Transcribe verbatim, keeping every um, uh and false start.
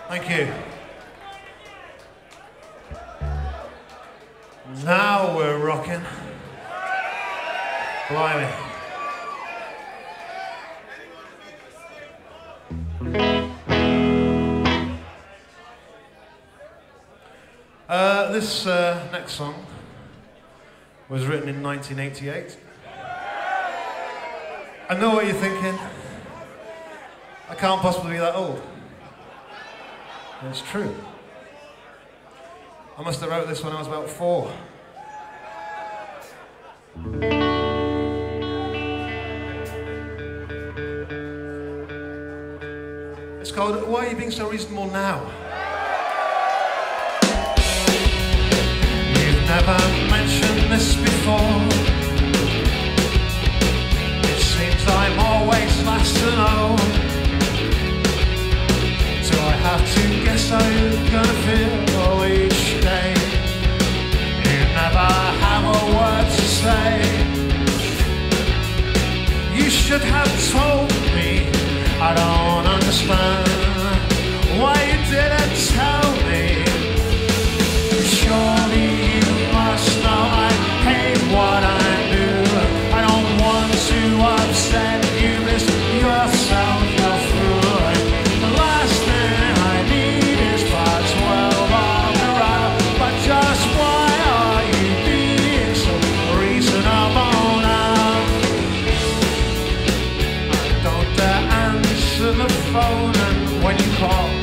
Thank you. Now we're rocking. Blimey. Uh, this uh, next song was written in nineteen eighty-eight. I know what you're thinking. I can't possibly be that old. And it's true. I must have wrote this when I was about four. It's called Why Are You Being So Reasonable Now? You've never mentioned this before. It seems I'm always last to know. So I have to guess how you're gonna feel each day. You never have a word to say. You should have told me. I don't understand why you didn't tell me. Surely you must know I hate what I do. I don't want to upset you, miss yourself, you're through. The last thing I need is part twelve of the route. But just why are you being so reasonable now? I don't dare answer the phone, and when you call